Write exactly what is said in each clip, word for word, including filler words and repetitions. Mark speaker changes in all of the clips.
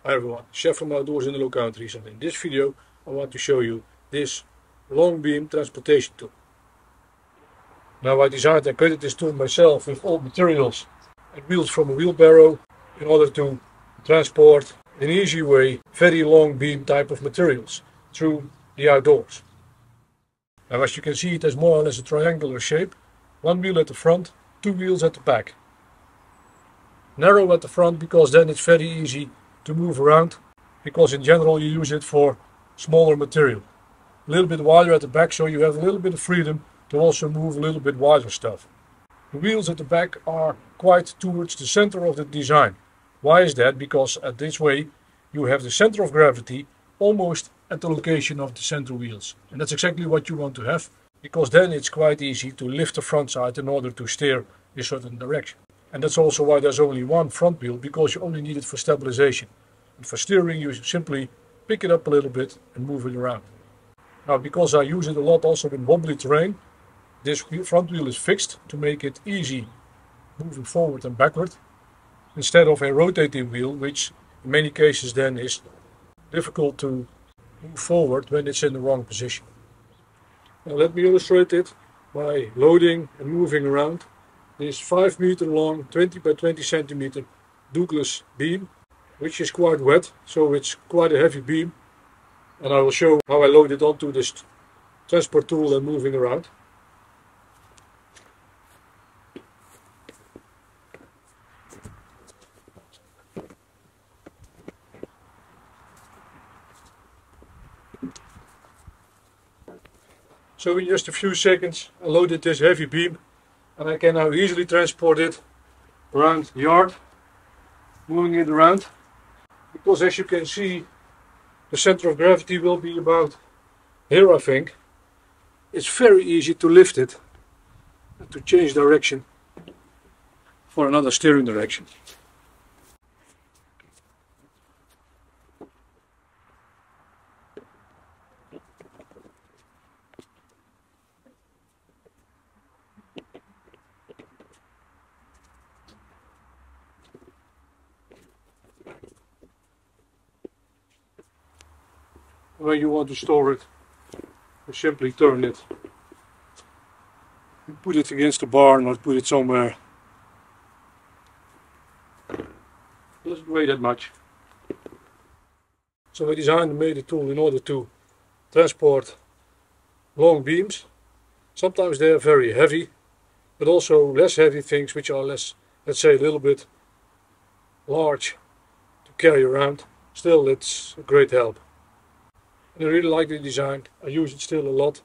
Speaker 1: Hi everyone, Chef from Outdoors in the Low Countries, and in this video I want to show you this long beam transportation tool. Now I designed and created this tool myself with all materials and wheels from a wheelbarrow in order to transport in an easy way very long beam type of materials through the outdoors. Now as you can see, it has more or less a triangular shape, one wheel at the front, two wheels at the back. Narrow at the front because then it's very easy to move around, because in general you use it for smaller material. A little bit wider at the back so you have a little bit of freedom to also move a little bit wider stuff. The wheels at the back are quite towards the center of the design. Why is that? Because at this way you have the center of gravity almost at the location of the center wheels. And that's exactly what you want to have, because then it's quite easy to lift the front side in order to steer in a certain direction. And that's also why there's only one front wheel, because you only need it for stabilization. And for steering you simply pick it up a little bit and move it around. Now because I use it a lot also in wobbly terrain, this front wheel is fixed to make it easy moving forward and backward, instead of a rotating wheel, which in many cases then is difficult to move forward when it's in the wrong position. Now let me illustrate it by loading and moving around this five meter long, twenty by twenty centimeter Douglas beam, which is quite wet, so it's quite a heavy beam. And I will show how I load it onto this transport tool and moving around. So in just a few seconds I loaded this heavy beam, and I can now easily transport it around the yard, moving it around, because as you can see the center of gravity will be about here, I think. It's very easy to lift it and to change direction for another steering direction. When you want to store it, you simply turn it. You put it against the barn or put it somewhere. It doesn't weigh that much. So I designed and made a tool in order to transport long beams. Sometimes they are very heavy, but also less heavy things which are less, let's say, a little bit large to carry around. Still, it's a great help. And I really like the design. I use it still a lot.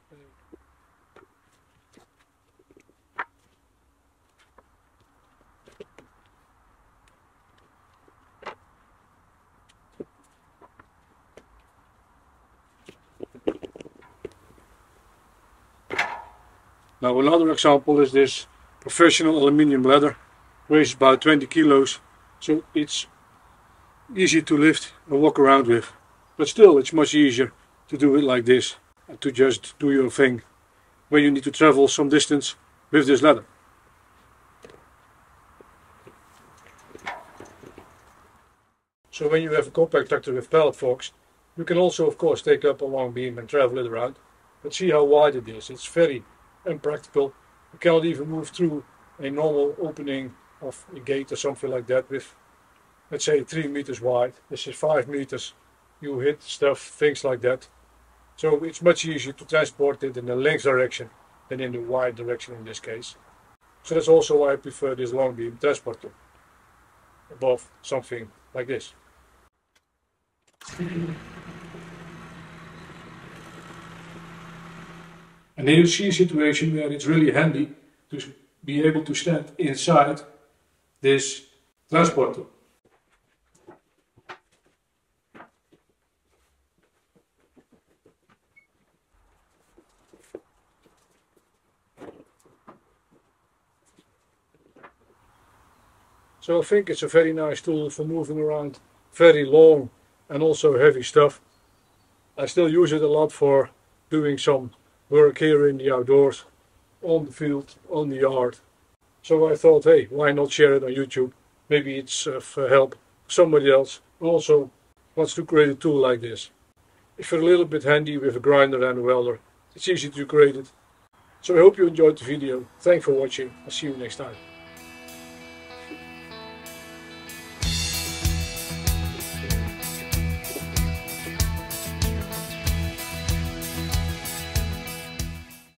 Speaker 1: Now another example is this professional aluminium ladder. Weighs about twenty kilos, so it's easy to lift and walk around with. But still, it's much easier to do it like this and to just do your thing when you need to travel some distance with this ladder. So when you have a compact tractor with pallet forks, you can also of course take up a long beam and travel it around. But see how wide it is. It's very impractical. You cannot even move through a normal opening of a gate or something like that with, let's say, three meters wide. This is five meters. You hit stuff, things like that. So it's much easier to transport it in the length direction than in the wide direction in this case. So that's also why I prefer this long beam transport tool above something like this. And here you see a situation where it's really handy to be able to stand inside this transport tool. So I think it's a very nice tool for moving around very long and also heavy stuff. I still use it a lot for doing some work here in the outdoors, on the field, on the yard. So I thought, hey, why not share it on YouTube? Maybe it's of help for somebody else also wants to create a tool like this. If you're a little bit handy with a grinder and a welder, it's easy to create it. So I hope you enjoyed the video. Thanks for watching. I'll see you next time.